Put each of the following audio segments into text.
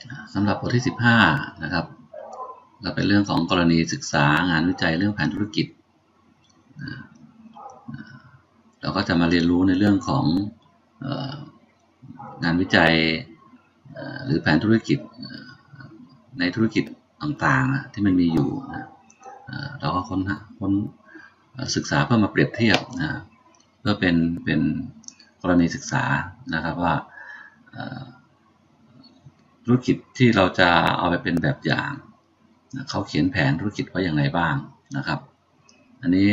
สำหรับบทที่15นะครับก็เป็นเรื่องของกรณีศึกษางานวิจัยเรื่องแผนธุรกิจเราก็จะมาเรียนรู้ในเรื่องของงานวิจัยหรือแผนธุรกิจในธุรกิจต่างๆที่มันมีอยู่เราก็ค้นศึกษาเพื่อมาเปรียบเทียบเพื่อเป็นกรณีศึกษานะครับว่าธุรกิจที่เราจะเอาไปเป็นแบบอย่างเขาเขียนแผนธุรกิจไว้อย่างไรบ้างนะครับอันนี้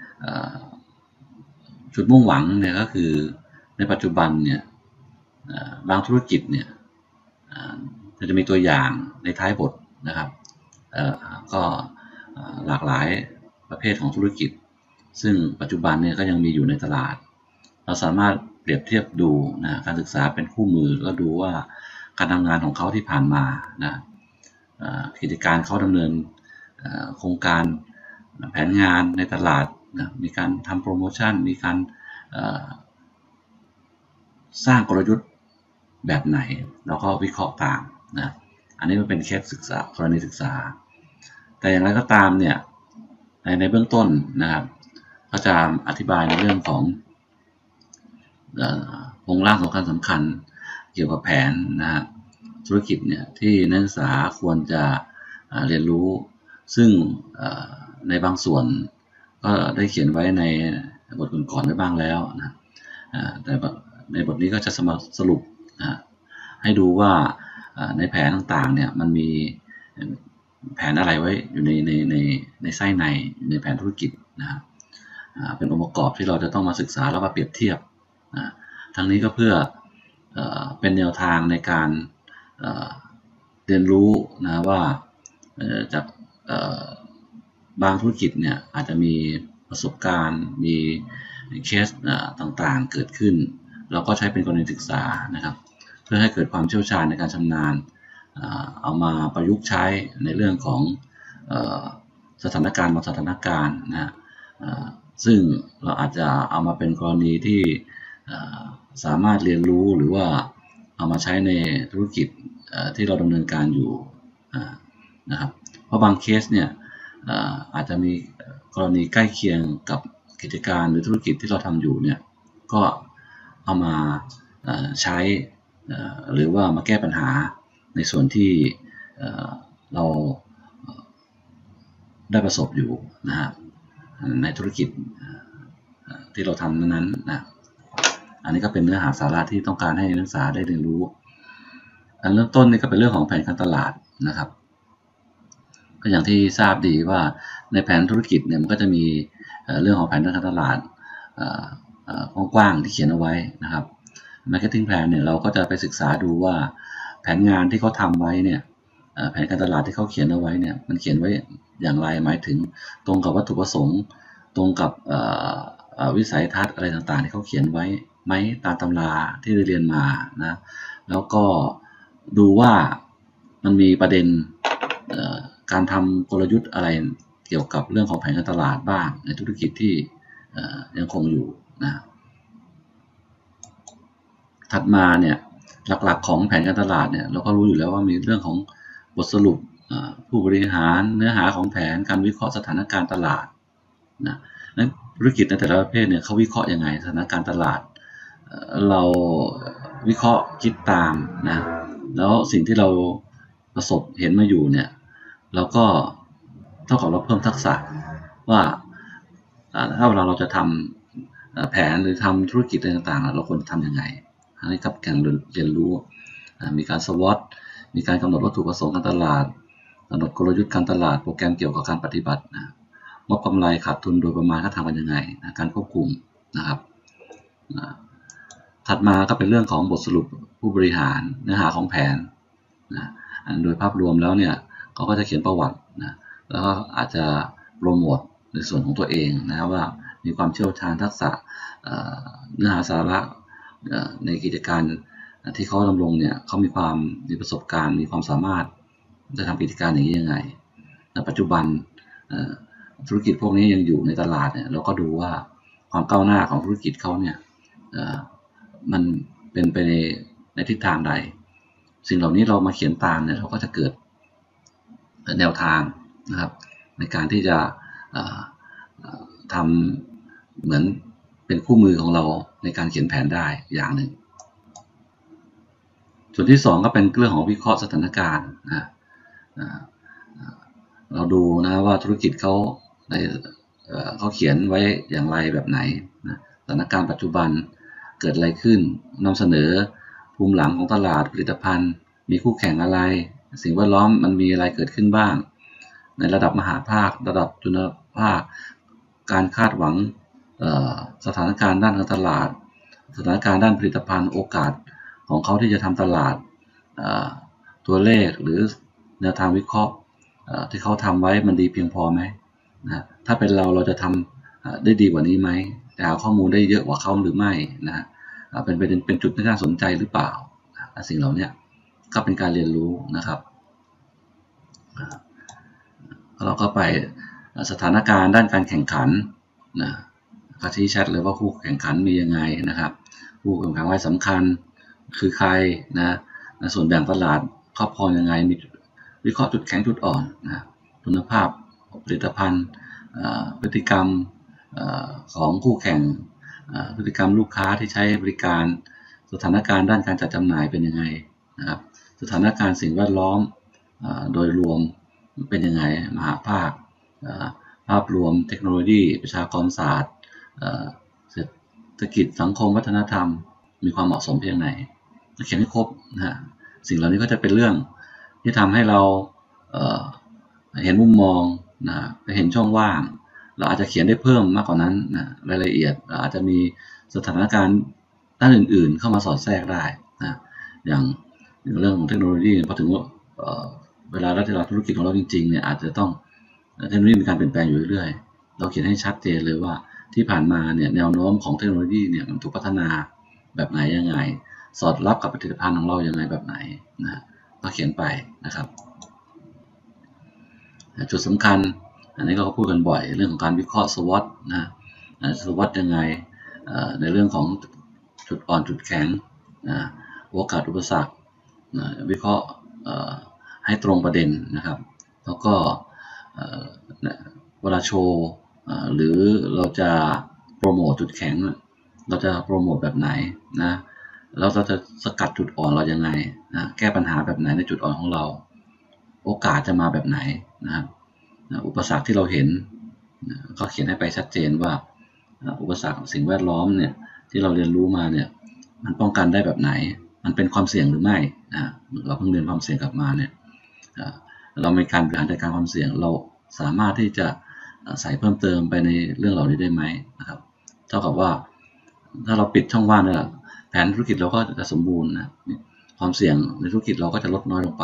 จุดมุ่งหวังเนี่ยก็คือในปัจจุบันเนี่ยบางธุรกิจเนี่ยจะมีตัวอย่างในท้ายบทนะครับก็หลากหลายประเภทของธุรกิจซึ่งปัจจุบันเนี่ยก็ยังมีอยู่ในตลาดเราสามารถเปรียบเทียบดูการศึกษาเป็นคู่มือแล้วดูว่าการทำงานของเขาที่ผ่านมากิจการเขาดำเนินโครงการแผนงานในตลาดมีการทำโปรโมชั่นมีการสร้างกลยุทธ์แบบไหนเราก็วิเคราะห์ตามอันนี้มันเป็นเคสศึกษากรณีศึกษาแต่อย่างไรก็ตามเนี่ยในเบื้องต้นนะครับก็จะอธิบายในเรื่องของโครงร่างสำคัญเกี่ยวกับแผนธุรกิจเนี่ยที่นักศึกษาควรจะเรียนรู้ซึ่งในบางส่วนก็ได้เขียนไว้ในบทก่อนๆไว้บ้างแล้วนะแต่ในบทนี้ก็จะสรุปให้ดูว่าในแผนต่างๆเนี่ยมันมีแผนอะไรไว้อยู่ในไส้ในแผนธุรกิจนะครับเป็นองค์ประกอบที่เราจะต้องมาศึกษาแล้วมาเปรียบเทียบทั้งนี้ก็เพื่อเป็นแนวทางในการเรียนรู้นะว่าจากบางธุรกิจเนี่ยอาจจะมีประสบการณ์มีเคสต่างๆเกิดขึ้นเราก็ใช้เป็นกรณีศึกษานะครับเพื่อให้เกิดความเชี่ยวชาญในการชำนาญเอามาประยุกต์ใช้ในเรื่องของสถานการณ์บางสถานการณ์นะซึ่งเราอาจจะเอามาเป็นกรณีที่สามารถเรียนรู้หรือว่าเอามาใช้ในธุรกิจที่เราดำเนินการอยู่นะครับเพราะบางเคสเนี่ยอาจจะมีกรณีใกล้เคียงกับกิจการหรือธุรกิจที่เราทำอยู่เนี่ยก็เอามาใช้หรือว่ามาแก้ปัญหาในส่วนที่เราได้ประสบอยู่นะฮะในธุรกิจที่เราทำนั้นนะอันนี้ก็เป็นเนื้อหาสาระที่ต้องการให้นักศึกษาได้เรียนรู้อันเริ่มต้นนี่ก็เป็นเรื่องของแผนการตลาดนะครับก็อย่างที่ทราบดีว่าในแผนธุรกิจเนี่ยมันก็จะมีเรื่องของแผนการตลาดกว้างๆที่เขียนเอาไว้นะครับ Marketing Plan เนี่ยเราก็จะไปศึกษาดูว่าแผนงานที่เขาทำไว้เนี่ยแผนการตลาดที่เขาเขียนเอาไว้เนี่ยมันเขียนไว้อย่างไรหมายถึงตรงกับวัตถุประสงค์ตรงกับวิสัยทัศน์อะไรต่างๆที่เขาเขียนไว้ไหมตามตำราที่ได้เรียนมานะแล้วก็ดูว่ามันมีประเด็นการทำกลยุทธ์อะไรเกี่ยวกับเรื่องของแผนการตลาดบ้างในธุรกิจที่ยังคงอยู่นะถัดมาเนี่ยหลักๆของแผนการตลาดเนี่ยเราก็รู้อยู่แล้วว่ามีเรื่องของบทสรุปผู้บริหารเนื้อหาของแผนการวิเคราะห์สถานการณ์ตลาดนะนั้นธุรกิจในแต่ละประเภทเนี่ยเขาวิเคราะห์ยังไงสถานการณ์ตลาดเราวิเคราะห์คิดตามนะแล้วสิ่งที่เราประสบเห็นมาอยู่เนี่ยเราก็เท่ากับเราเพิ่มทักษะว่าถ้าเวลาเราจะทำแผนหรือทำธุรกิจอะไรต่างๆเราควรทำยังไงอันนี้กับการเรียนรู้มีการ SWOT มีการกำหนดวัตถุประสงค์การตลาดกำหนดกลยุทธ์การตลาดโปรแกรมเกี่ยวกับการปฏิบัติงบกำไรขาดทุนโดยประมาณเขาทำกันยังไงการควบคุมนะครับถัดมาก็เป็นเรื่องของบทสรุปผู้บริหารเนื้อหาของแผนโดยภาพรวมแล้วเนี่ยเขาก็จะเขียนประวัติแล้วก็อาจจะโปรโมทในส่วนของตัวเองนะว่ามีความเชี่ยวชาญทักษะเนื้อหาสาระในกิจการที่เขาดำรงเนี่ยเขามีประสบการณ์มีความสามารถจะทำกิจการอย่างนี้ยังไงในปัจจุบันธุรกิจพวกนี้ยังอยู่ในตลาดเนี่ยเราก็ดูว่าความก้าวหน้าของธุรกิจเขาเนี่ยมันเป็นไปในทิศทางใดสิ่งเหล่านี้เรามาเขียนตามเนี่ยเราก็จะเกิดแนวทางนะครับในการที่จะทำเหมือนเป็นคู่มือของเราในการเขียนแผนได้อย่างหนึ่งส่วนที่2ก็เป็นเรื่องของวิเคราะห์สถานการณ์นะเราดูนะว่าธุรกิจเขาเขียนไว้อย่างไรแบบไหนนะสถานการณ์ปัจจุบันเกิดอะไรขึ้นนำเสนอภูมิหลังของตลาดผลิตภัณฑ์มีคู่แข่งอะไรสิ่งแวดล้อมมันมีอะไรเกิดขึ้นบ้างในระดับมหาภาคระดับจุลภาคการคาดหวังสถานการณ์ด้านการตลาดสถานการณ์ด้านผลิตภัณฑ์โอกาสของเขาที่จะทำตลาดตัวเลขหรือแนวทางวิเคราะห์ที่เขาทำไว้มันดีเพียงพอไหมนะถ้าเป็นเราจะทำได้ดีกว่านี้ไหมจะหาข้อมูลได้เยอะกว่าเขาหรือไม่นะเป็นจุดที่น่าสนใจหรือเปล่าสิ่งเหล่านี้ก็เป็นการเรียนรู้นะครับเราก็ไปสถานการณ์ด้านการแข่งขันนะก็ชี้ชัดเลยว่าคู่แข่งขันมียังไงนะครับคู่แข่งขันรายสำคัญคือใครนะส่วนแบ่งตลาดครอบครองยังไงมีวิเคราะห์จุดแข็งจุดอ่อนนะคุณภาพผลิตภัณฑ์พฤติกรรมของคู่แข่งพฤติกรรมลูกค้าที่ใช้บริการสถานการณ์ด้านการจัดจำหน่ายเป็นยังไงนะครับสถานการณ์สิ่งแวดล้อมโดยรวมเป็นยังไงมหาภาคภาพรวมเทคโนโลยีประชากรศาสตร์เศรษฐกิจสังคมวัฒนธรรมมีความเหมาะสมเพียงไหนเขียนให้ครบนะสิ่งเหล่านี้ก็จะเป็นเรื่องที่ทำให้เราเห็นมุมมองนะเห็นช่องว่างเราอาจจะเขียนได้เพิ่มมากกว่านั้นนะรายละเอียดอาจจะมีสถานการณ์ด้านอื่นๆเข้ามาสอดแทรกได้นะอย่างเรื่องของเทคโนโลยีพอถึงเวลาเราธุรกิจของเราจริงๆเนี่ยอาจจะต้องเทคโนโลยีมีการเปลี่ยนแปลงอยู่เรื่อยๆเราเขียนให้ชัดเจนเลยว่าที่ผ่านมาเนี่ยแนวโน้มของเทคโนโลยีเนี่ยมันถูกพัฒนาแบบไหนยังไงสอดรับกับผลิตภัณฑ์ของเรายังไงแบบไหนนะก็เขียนไปนะครับจุดสำคัญอันนี้ก็พูดกันบ่อยเรื่องของการวิเคราะห์ SWOT นะ SWOT ยังไงในเรื่องของจุดอ่อนจุดแข็งโอกาสอุปสรรควิเคราะห์ให้ตรงประเด็นนะครับแล้วก็เวลาโชว์หรือเราจะโปรโมทจุดแข็งเราจะโปรโมทแบบไหนนะเราจะสกัดจุดอ่อนเรายังไงนะแก้ปัญหาแบบไหนในจุดอ่อนของเราโอกาสจะมาแบบไหนนะครับอุปสรรคที่เราเห็นก็เขียนให้ไปชัดเจนว่าอุปสรรคสิ่งแวดล้อมเนี่ยที่เราเรียนรู้มาเนี่ยมันป้องกันได้แบบไหนมันเป็นความเสี่ยงหรือไม่เราเพิ่งเรียนความเสี่ยงกลับมาเนี่ยเรามีการบริหารจัดการความเสี่ยงเราสามารถที่จะใส่เพิ่มเติมไปในเรื่องเหล่านี้ได้ไหมนะครับเท่ากับว่าถ้าเราปิดช่องว่างเนี่ยแผนธุรกิจเราก็จะสมบูรณ์นะความเสี่ยงในธุรกิจเราก็จะลดน้อยลงไป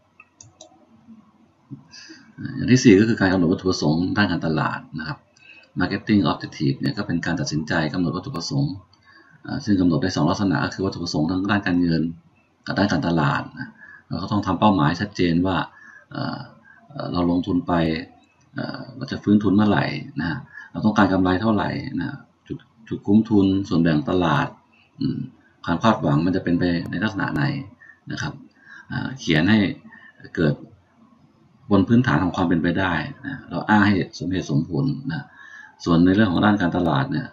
อย่างที่4ก็คือการกำหนดวัตถุประสงค์ด้านการตลาดนะครับ Marketing Objective เนี่ยก็เป็นการตัดสินใจกำหนดวัตถุประสงค์ซึ่งกำหนดได้2ลักษณะก็คือวัตถุประสงค์ทางด้านการเงินกับด้านการตลาดเราก็ต้องทำเป้าหมายชัดเจนว่าเราลงทุนไปเราจะฟื้นทุนเมื่อไหร่นะเราต้องการกำไรเท่าไหร่นะจุดคุ้มทุนส่วนแบ่งตลาดความคาดหวังมันจะเป็นไปในลักษณะไหนนะครับเขียนให้เกิดบนพื้นฐานของความเป็นไปได้นะเราอ้างให้สมเหตุสมผลนะส่วนในเรื่องของด้านการตลาดเนี่ย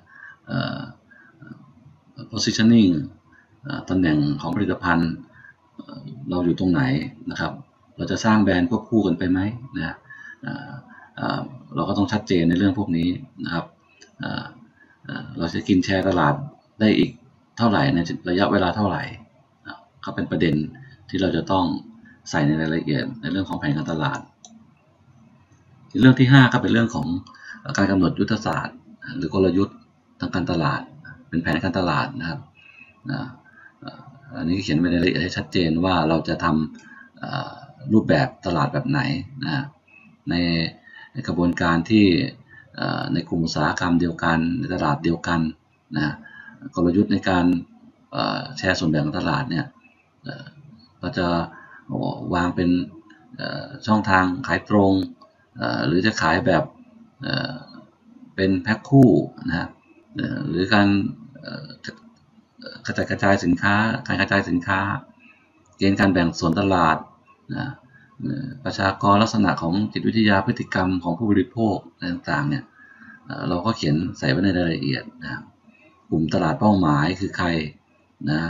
positioning ตำแหน่งของผลิตภัณฑ์เราอยู่ตรงไหนนะครับเราจะสร้างแบรนด์ควบคู่กันไปไหมนะเราก็ต้องชัดเจนในเรื่องพวกนี้นะครับเราจะกินแชร์ตลาดได้อีกเท่าไหร่ในระยะเวลาเท่าไหร่ก็เป็นประเด็นที่เราจะต้องใส่ในรายละเอียดในเรื่องของแผนการตลาดเรื่องที่5ก็เป็นเรื่องของการกำหนดยุทธศาสตร์หรือกลยุทธ์ทางการตลาดเป็นแผนการตลาดนะครับอันนี้เขียนไว้ในรายละเอียดให้ชัดเจนว่าเราจะทำรูปแบบตลาดแบบไหนนะในกระบวนการที่ในกลุ่มอุตสาหกรรมเดียวกันในตลาดเดียวกันนะกลยุทธ์ในการแชร์ส่วนแบ่งของตลาดเนี่ยเราจะวางเป็นช่องทางขายตรงหรือจะขายแบบเป็นแพ็คคู่นะหรือการกระจายสินค้าการกระจายสินค้าเกณฑ์การแบ่งส่วนตลาดนะประชากรลักษณะของจิตวิทยาพฤติกรรมของผู้บริโภคต่างๆเนี่ยเราก็เขียนใส่ไว้ในรายละเอียดนะกลุ่มตลาดเป้าหมายคือใครนะ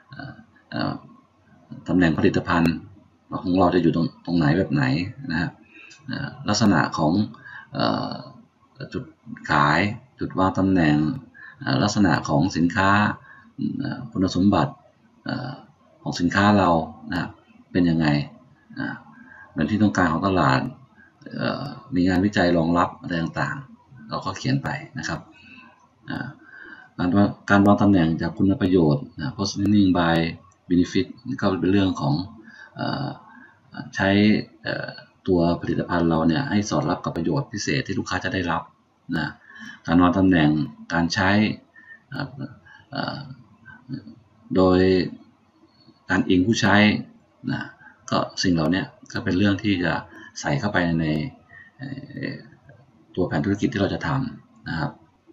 ตำแหน่งผลิตภัณฑ์ของเราจะอยู่ตรงไหนแบบไหนนะลักษณะของจุดขายจุดวางตำแหน่งลักษณะของสินค้าคุณสมบัติของสินค้าเรานะเป็นยังไงเป็นที่ต้องการของตลาดมีงานวิจัยรองรับอะไรต่างๆเราก็เขียนไปนะครับการวางตำแหน่งจากคุณประโยชน์ positioning by benefit ก็เป็นเรื่องของใช้ตัวผลิตภัณฑ์เราเนี่ยให้สอดรับกับประโยชน์พิเศษที่ลูกค้าจะได้รับนะการวางตำแหน่งการใช้โดยการอิงผู้ใช้นะก็สิ่งเหล่านี้ก็เป็นเรื่องที่จะใส่เข้าไปในตัวแผนธุรกิจที่เราจะทำนะครับ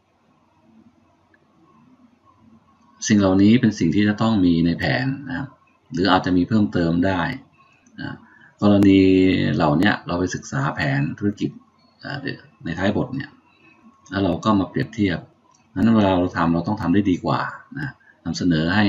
สิ่งเหล่านี้เป็นสิ่งที่จะต้องมีในแผนนะครับหรืออาจจะมีเพิ่มเติมได้นะกรณีเหล่านี้เราไปศึกษาแผนธุรกิจในท้ายบทเนี่ยแล้วเราก็มาเปรียบเทียบนั้นเวลาเราทำเราต้องทำได้ดีกว่านะนำเสนอให้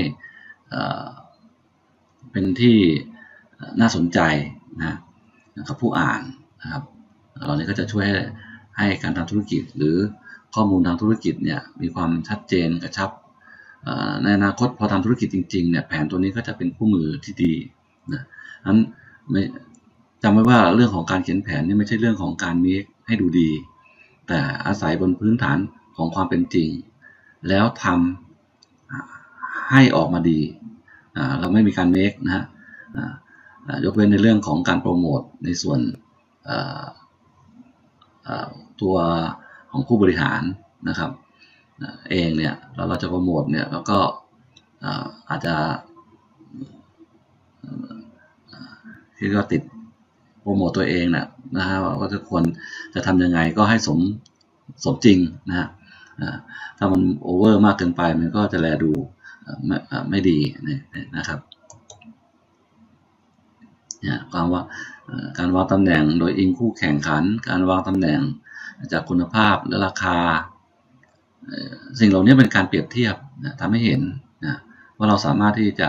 เป็นที่น่าสนใจนะครับผู้อ่านนะครับเหล่านี้ก็จะช่วยให้การทำธุรกิจหรือข้อมูลทางธุรกิจเนี่ยมีความชัดเจนกระชับในอนาคตพอทำธุรกิจจริงๆเนี่ยแผนตัวนี้ก็จะเป็นคู่มือที่ดีนะนั้นจำไว้ว่าเรื่องของการเขียนแผนนี่ไม่ใช่เรื่องของการมีให้ดูดีแต่อาศัยบนพื้นฐานของความเป็นจริงแล้วทำให้ออกมาดีเราไม่มีการเมคนะฮะยกเว้นในเรื่องของการโปรโมทในส่วนตัวของผู้บริหารนะครับเองเนี่ยเราจะโปรโมทเนี่ยแล้วก็อาจจะที่ก็ติดโปรโมทตัวเองนะฮะว่าจะควรจะทำยังไงก็ให้สมจริงนะฮะถ้ามันโอเวอร์มากเกินไปมันก็จะแลดูไม่ดีนะครับการวางตำแหน่งโดยอิงคู่แข่งขันการวางตำแหน่งจากคุณภาพและราคาสิ่งเหล่านี้เป็นการเปรียบเทียบทำให้เห็นว่าเราสามารถที่จะ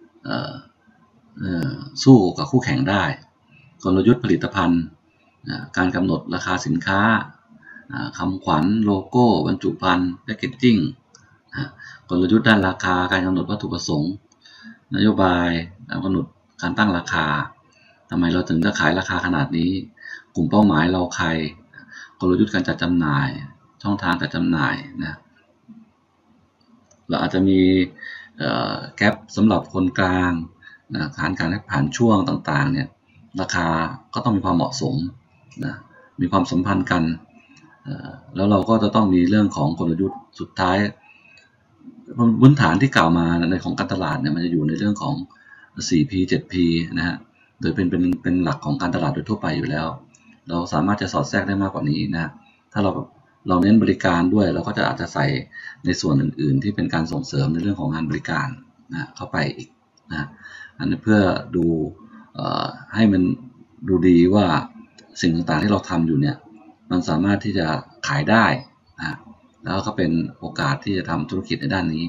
สู้กับคู่แข่งได้กลยุทธ์ผลิตภัณฑ์การกำหนดราคาสินค้าคำขวัญโลโก้บรรจุภัณฑ์แพคเกจจิ้งกลยุทธ์ด้านราคาการกำหนดวัตถุประสงค์นโยบายกำหนดการตั้งราคาทำไมเราถึงจะขายราคาขนาดนี้กลุ่มเป้าหมายเราใครกลยุทธ์การจัดจำหน่ายช่องทางการจำหน่ายนะเราอาจจะมีแกปสำหรับคนกลางการผ่านช่วงต่างๆเนี่ยราคาก็ต้องมีความเหมาะสมนะมีความสัมพันธ์กันแล้วเราก็จะต้องมีเรื่องของกลยุทธ์สุดท้ายพื้นฐานที่กล่าวมาในของการตลาดเนี่ยมันจะอยู่ในเรื่องของ 4P 7P นะฮะโดยเป็นหลักของการตลาดโดยทั่วไปอยู่แล้วเราสามารถจะสอดแทรกได้มากกว่านี้นะถ้าเราเน้นบริการด้วยเราก็จะอาจจะใส่ในส่วนอื่นๆที่เป็นการส่งเสริมในเรื่องของงานบริการนะเข้าไปอีกนะอันนี้เพื่อดูให้มันดูดีว่าสิ่งต่างๆที่เราทำอยู่เนี่ยมันสามารถที่จะขายได้นะแล้วก็เป็นโอกาสที่จะทำธุรกิจในด้านนี้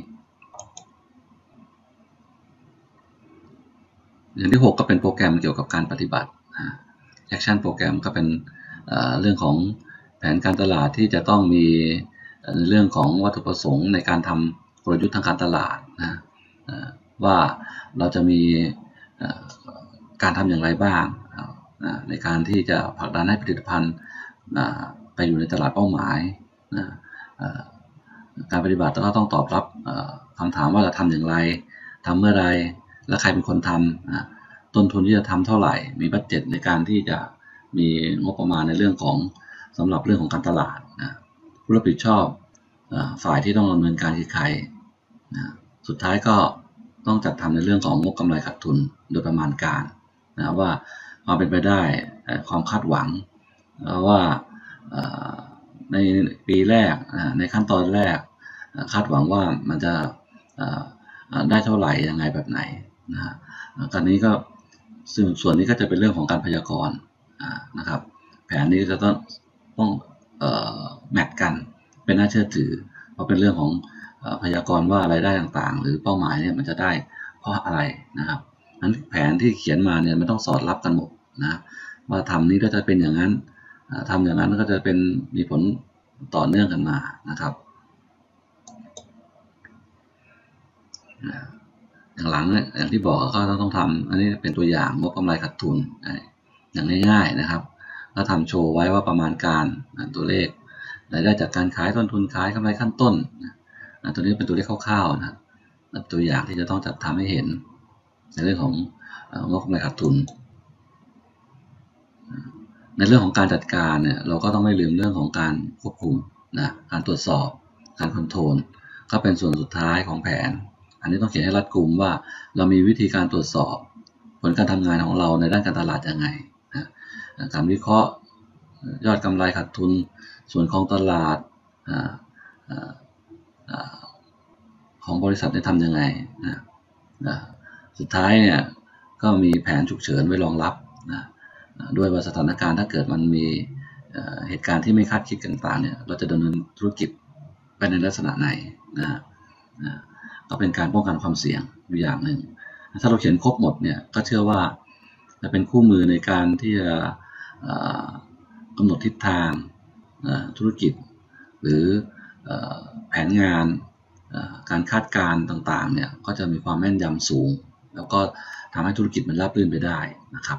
อย่างที่6ก็เป็นโปรแกรมเกี่ยวกับการปฏิบัติแอคชั่นโปรแกรมก็เป็นเรื่องของแผนการตลาดที่จะต้องมีเรื่องของวัตถุประสงค์ในการทำกลยุทธ์ทางการตลาดนะว่าเราจะมีการทำอย่างไรบ้างในการที่จะผลักดันให้ผลิตภัณฑ์ไปอยู่ในตลาดเป้าหมายการปฏิบัติก็ต้องตอบรับคำถามว่าจะทำอย่างไรทำเมื่อไรและใครเป็นคนทำต้นทุนที่จะทำเท่าไหร่มีบัดเจ็ตในการที่จะมีงบประมาณในเรื่องของสำหรับเรื่องของการตลาดผู้รับผิดชอบฝ่ายที่ต้องดำเนินการคือใครสุดท้ายก็ต้องจัดทำในเรื่องของงบกำไรขาดทุนโดยประมาณการว่าความเป็นไปได้ความคาดหวังว่าในปีแรกในขั้นตอนแรกคาดหวังว่ามันจะได้เท่าไหร่ยังไงแบบไหนนะฮะการนี้ก็ซึ่งส่วนนี้ก็จะเป็นเรื่องของการพยากรณ์นะครับแผนนี้จะต้องแมทกันเป็นน่าเชื่อถือเพราะเป็นเรื่องของพยากรณ์ว่ารายได้ต่างๆหรือเป้าหมายเนี่ยมันจะได้เพราะอะไรนะครับนั้นแผนที่เขียนมาเนี่ยมันต้องสอดรับกันหมดนะว่าทำนี้ก็จะเป็นอย่างนั้นทำอย่างนั้นก็จะเป็นมีผลต่อเนื่องกันมานะครับอย่างหลังเนี่ยอย่างที่บอกก็ต้องทำอันนี้เป็นตัวอย่างงบกำไรขาดทุนอย่างง่ายๆนะครับแล้วทำโชว์ไว้ว่าประมาณการตัวเลขรายได้จากการขายต้นทุนขายกำไรขั้นต้นตัวนี้เป็นตัวเลขคร่าวๆนะตัวอย่างที่จะต้องจัดทำให้เห็นในเรื่องของงบกำไรขาดทุนในเรื่องของการจัดการเนี่ยเราก็ต้องไม่ลืมเรื่องของการควบคุมนะการตรวจสอบการคอนโทรลก็เป็นส่วนสุดท้ายของแผนอันนี้ต้องเขียนให้รัดกุมว่าเรามีวิธีการตรวจสอบผลการทำงานของเราในด้านการตลาดยังไงนะการวิเคราะห์ยอดกำไรขาดทุนส่วนของตลาดของบริษัทได้ทำยังไงนะสุดท้ายเนี่ยก็มีแผนฉุกเฉินไว้รองรับนะด้วยว่าสถานการณ์ถ้าเกิดมันมีเหตุการณ์ที่ไม่คาดคิดต่างๆเนี่ยเราจะดำเนินธุรกิจไปในลักษณะไหนนะก็เป็นการป้องกันความเสี่ยงอย่างหนึ่งถ้าเราเขียนครบหมดเนี่ยก็เชื่อว่าจะเป็นคู่มือในการที่จะกำหนดทิศทางธุรกิจหรือแผนงานการคาดการณ์ต่างๆเนี่ยก็จะมีความแม่นยำสูงแล้วก็ทำให้ธุรกิจมันราบรื่นไปได้นะครับ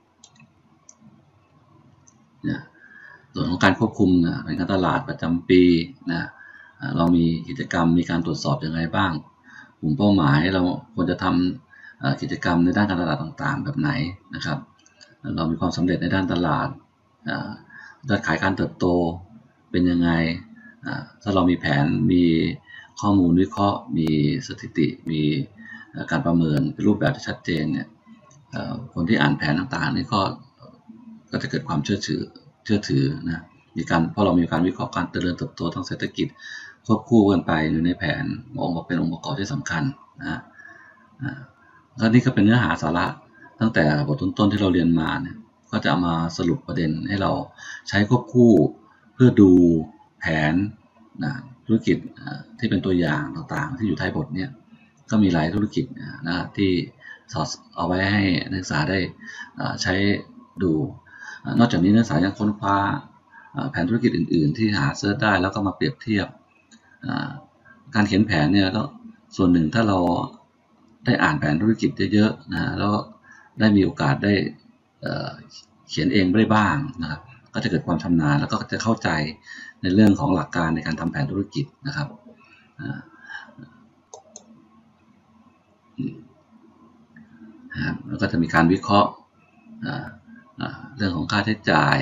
ส่วนของการควบคุมเป็นการตลาดประจำปีนะเรามีกิจกรรมมีการตรวจสอบอย่างไรบ้างกลุ่มเป้าหมายเราควรจะทำกิจกรรมในด้านการตลาดต่างๆแบบไหนนะครับเรามีความสำเร็จในด้านตลาดยอดขายการเติบโตเป็นยังไงถ้าเรามีแผนมีข้อมูลวิเคราะห์มีสถิติมีการประเมินเป็นรูปแบบที่ชัดเจนเนี่ยคนที่อ่านแผนต่างๆนี่ก็จะเกิดความเชื่อถือนะเพราะเรามีการวิเคราะห์การเจริญเติบโตทางเศรษฐกิจควบคู่กันไปอยู่ในแผนองค์เป็นองค์ประกอบที่สำคัญนะแล้วนี่ก็เป็นเนื้อหาสาระตั้งแต่บทต้นๆที่เราเรียนมาเนี่ยก็จะเอามาสรุปประเด็นให้เราใช้ควบคู่เพื่อดูแผนธุรกิจที่เป็นตัวอย่างต่างๆที่อยู่ท้ายบทเนี่ยก็มีหลายธุรกิจนะที่สอดเอาไว้ให้นักศึกษาได้ใช้ดูนอกจากนี้นักศึกษายังค้นคว้าแผนธุรกิจอื่นๆที่หาเซิร์ชได้แล้วก็มาเปรียบเทียบการเขียนแผนเนี่ยก็ส่วนหนึ่งถ้าเราได้อ่านแผนธุรกิจเยอะๆนะแล้วได้มีโอกาสได้เขียนเองได้บ้างนะครับก็จะเกิดความชำนาญแล้วก็จะเข้าใจในเรื่องของหลักการในการทำแผนธุรกิจนะครับแล้วก็จะมีการวิเคราะห์เรื่องของค่าใช้จ่าย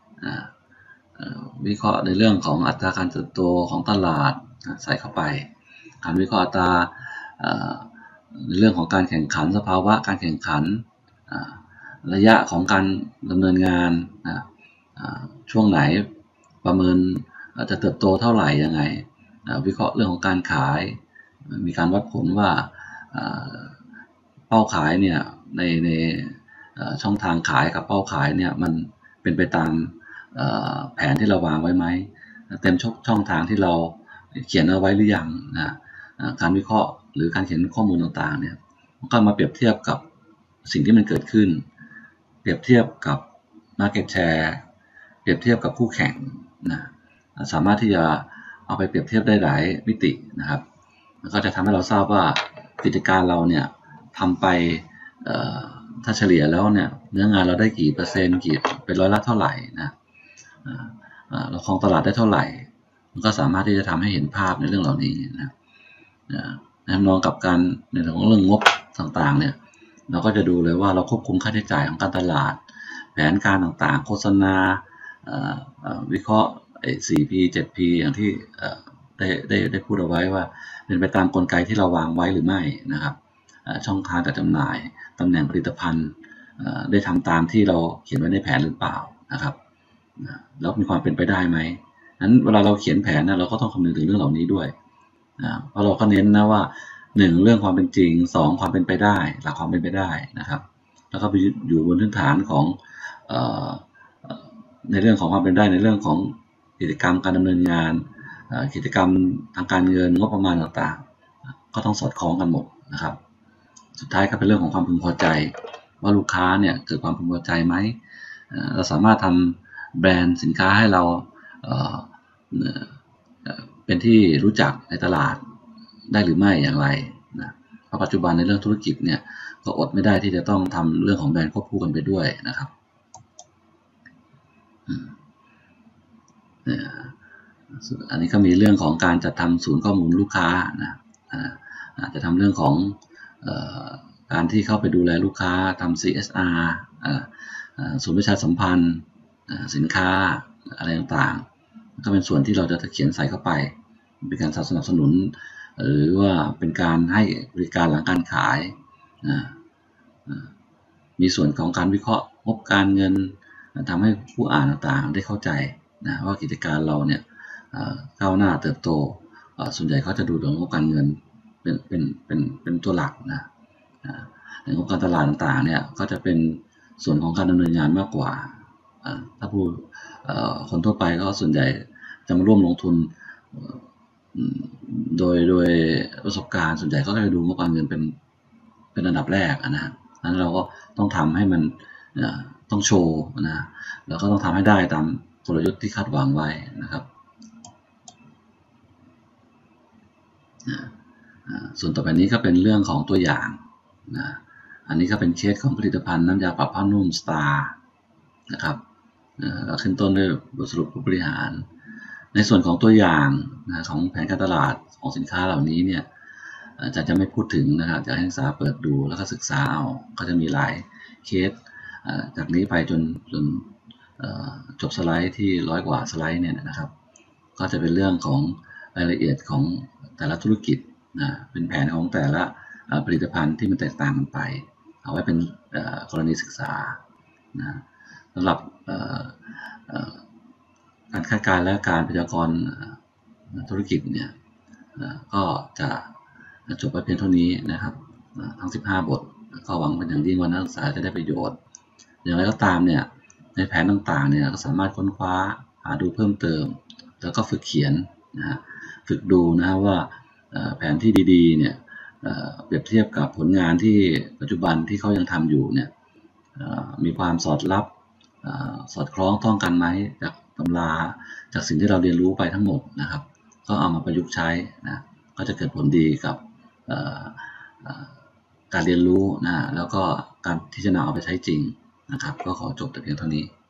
วิเคราะห์ในเรื่องของอัตราการเติบโตของตลาดใส่เข้าไปการวิเคราะห์อัตราในเรื่องของการแข่งขันสภาวะการแข่งขันระยะของการดำเนินงานช่วงไหนประเมินจะเติบโตเท่าไหร่ยังไงวิเคราะห์เรื่องของการขายมีการวัดผลว่าเป้าขายเนี่ยในช่องทางขายกับเป้าขายเนี่ยมันเป็นไปตามแผนที่เราวางไว้ไหมเต็มช่องทางที่เราเขียนเอาไว้หรือยังการวิเคราะห์หรือการเขียนข้อมูลต่างๆเนี่ยก็มาเปรียบเทียบกับสิ่งที่มันเกิดขึ้นเปรียบเทียบกับ market share เปรียบเทียบกับคู่แข่งนะสามารถที่จะเอาไปเปรียบเทียบได้หลายมิตินะครับแล้วก็จะทำให้เราทราบว่ากิจการเราเนี่ยทำไปถ้าเฉลี่ยแล้วเนี่ยเนื้องานเราได้กี่เปอร์เซ็นต์กี่เป็นร้อยละเท่าไหร่นะเราครองตลาดได้เท่าไหร่มันก็สามารถที่จะทำให้เห็นภาพในเรื่องเหล่านี้นะมองกับการในเรื่องงบต่างๆเนี่ยเราก็จะดูเลยว่าเราควบคุมค่าใช้จ่ายของการตลาดแผนการต่างๆโฆษณาวิเคราะห์ 4P 7P อย่างที่ได้พูดเอาไว้ว่าเป็นไปตามกลไกที่เราวางไว้หรือไม่นะครับช่องทางการจำหน่ายตำแหน่งผลิตภัณฑ์ได้ทำตามที่เราเขียนไว้ในแผนหรือเปล่านะครับแล้วมีความเป็นไปได้ไหมนั้นเวลาเราเขียนแผนนะเราก็ต้องคำนึงถึงเรื่องเหล่านี้ด้วยเพราะเราก็เน้นนะว่า 1เรื่องความเป็นจริง2ความเป็นไปได้หลักความเป็นไปได้นะครับแล้วก็ไปอยู่บนพื้นฐานของในเรื่องของความเป็นได้ในเรื่องของกิจกรรมการดำเนินงานกิจกรรมทางการเงินงบประมาณต่างๆก็ต้องสอดคล้องกันหมดนะครับสุดท้ายก็เป็นเรื่องของความพึงพอใจว่าลูกค้าเนี่ยเกิดความพึงพอใจไหมเราสามารถทำแบรนด์สินค้าให้เราเป็นที่รู้จักในตลาดได้หรือไม่อย่างไรนะเพราะปัจจุบันในเรื่องธุรกิจเนี่ยก็อดไม่ได้ที่จะต้องทำเรื่องของแบรนด์ควบคู่กันไปด้วยนะครับอันนี้ก็มีเรื่องของการจัดทำศูนย์ข้อมูลลูกค้านะจะทำเรื่องของการที่เข้าไปดูแลลูกค้าทำ CSR ศูนย์ประชาสัมพันธ์สินค้าอะไรต่างๆก็เป็นส่วนที่เราจะเขียนใส่เข้าไปเป็นการสนับสนุนหรือว่าเป็นการให้บริการหลังการขายมีส่วนของการวิเคราะห์งบการเงินทำให้ผู้อ่านต่างๆได้เข้าใจนะว่ากิจการเราเนี่ยก้าวหน้าเติบโตส่วนใหญ่เขาจะดูเรื่องงบการเงินเป็นตัวหลักนะในงบการตลาดต่างๆเนี่ยก็จะเป็นส่วนของการดำเนินงานมากกว่าถ้าผู้คนทั่วไปก็ส่วนใหญ่จะมาร่วมลงทุนโดยประสบการณ์ส่วนใหญ่ก็จะดูงบการเงินเป็นอันดับแรกนะนั้นเราก็ต้องทำให้มันต้องโชว์นะแล้วก็ต้องทำให้ได้ตามกลยุทธ์ที่คาดหวังไว้นะครับส่วนต่อไปนี้ก็เป็นเรื่องของตัวอย่างนะอันนี้ก็เป็นเคสของผลิตภัณฑ์น้ำยาปรับผ้านุ่มสตาร์นะครับเราขึ้นต้นด้วยบทสรุปผู้บริหารในส่วนของตัวอย่างของแผนการตลาดของสินค้าเหล่านี้เนี่ยจะไม่พูดถึงนะครับจะให้นักศึกษาเปิดดูแล้วก็ศึกษาเอาก็จะมีหลายเคสจากนี้ไปจนจบสไลด์ที่100 กว่าสไลด์เนี่ยนะครับก็จะเป็นเรื่องของรายละเอียดของแต่ละธุรกิจเป็นแผนของแต่ละผลิตภัณฑ์ที่มันแตกต่างกันไปเอาไว้เป็นกรณีศึกษานะสำหรับการคาดการณ์และการพยากรณ์ธุรกิจเนี่ยก็จะจบไปเพียงเท่านี้นะครับทั้ง15 บทก็หวังเป็นอย่างยิ่งว่านักศึกษาจะได้ประโยชน์อย่างไรก็ตามเนี่ยในแผนต่างๆเนี่ยก็สามารถค้นคว้าหาดูเพิ่มเติมแล้วก็ฝึกเขียนนะฝึกดูนะว่าแผนที่ดีๆเนี่ยเปรียบเทียบกับผลงานที่ปัจจุบันที่เขายังทำอยู่เนี่ยมีความสอดรับสอดคล้องต้องกันไหมจากตำราจากสิ่งที่เราเรียนรู้ไปทั้งหมดนะครับก็เอามาประยุกต์ใช้นะก็จะเกิดผลดีกับการเรียนรู้นะแล้วก็การที่จะนำเอาไปใช้จริงนะครับก็ขอจบแต่เพียงเท่านี้